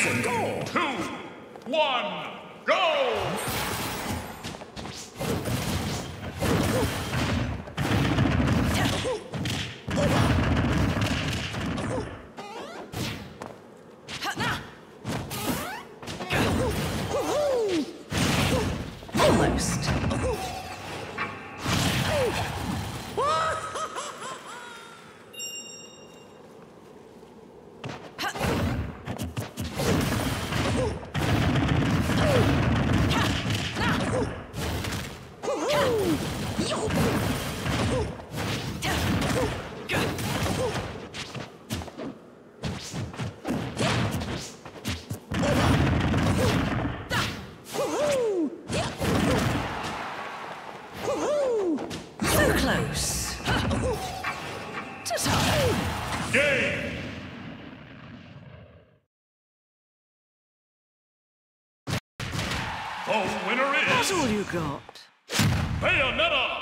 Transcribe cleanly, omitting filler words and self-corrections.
3, go. 2, 1, go! Almost. So close. Ta-ta. Game! The winner That's is all you got. Bayonetta!